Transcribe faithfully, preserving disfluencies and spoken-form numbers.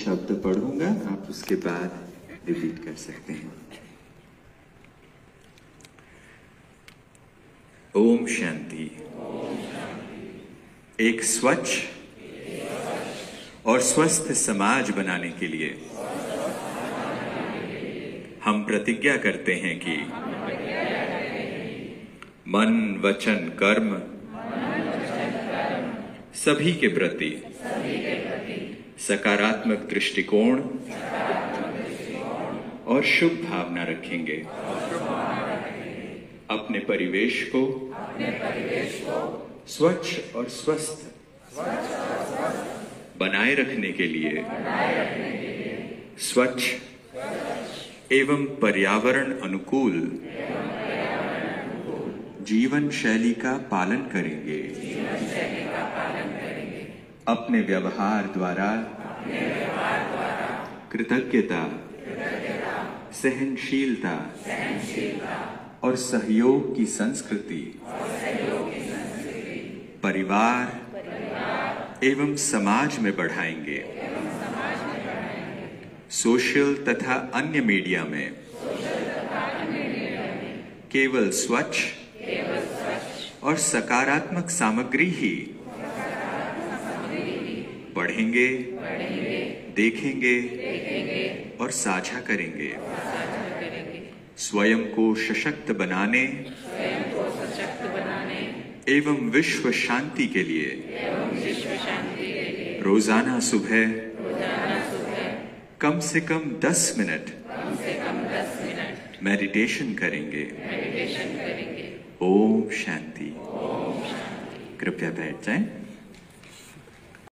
शब्द पढ़ूंगा, आप उसके बाद रिपीट कर सकते हैं। ओम शांति। एक स्वच्छ और स्वस्थ समाज बनाने के लिए हम प्रतिज्ञा करते हैं कि मन, वचन, कर्म सभी के प्रति सकारात्मक दृष्टिकोण और शुभ भावना रखेंगे। अपने परिवेश को स्वच्छ और स्वस्थ बनाए रखने के लिए स्वच्छ एवं पर्यावरण अनुकूल जीवन शैली का पालन करेंगे। अपने व्यवहार द्वारा कृतज्ञता, सहनशीलता और सहयोग की संस्कृति परिवार एवं समाज में बढ़ाएंगे। सोशल तथा अन्य मीडिया में केवल स्वच्छ और सकारात्मक सामग्री ही पढ़ेंगे, देखेंगे और साझा करेंगे। स्वयं को सशक्त बनाने एवं विश्व शांति के लिए रोजाना सुबह कम से कम दस मिनट मेडिटेशन करेंगे। ओम शांति। कृपया बैठ जाएं।